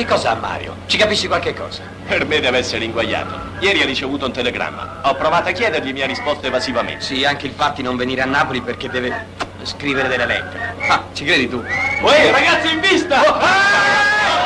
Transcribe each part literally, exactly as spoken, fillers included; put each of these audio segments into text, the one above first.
cosa ha Mario? Ci capisci qualche cosa? Per me deve essere inguaiato. Ieri ha ricevuto un telegramma. Ho provato a chiedergli, mi ha risposto evasivamente. Sì, anche il fatto di non venire a Napoli perché deve scrivere delle lettere. Ah, ci credi tu? Uè, ragazzi, in vista! Oh, ah!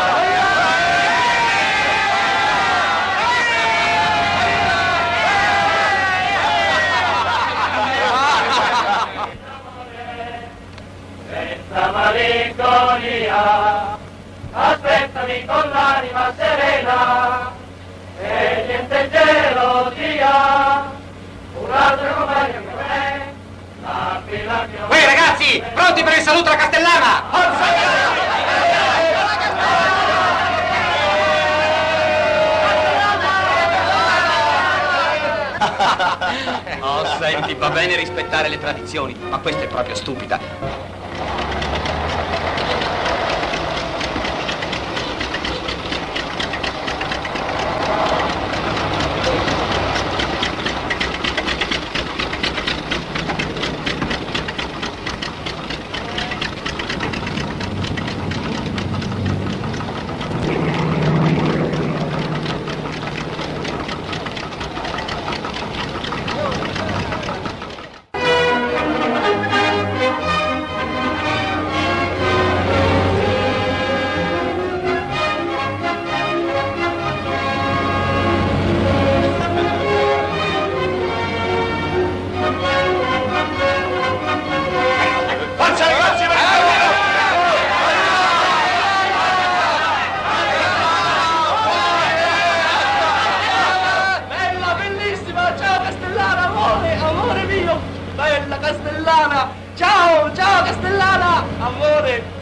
Senza malinconia, aspettami con l'anima serena e niente gelosia, un altro compagno come me, l'aquila che ho... Uè, ragazzi, pronti per il saluto alla Castellana? Oh, senti, va bene rispettare le tradizioni, ma questa è proprio stupida. Bella Castellana! Ciao, ciao Castellana! Amore!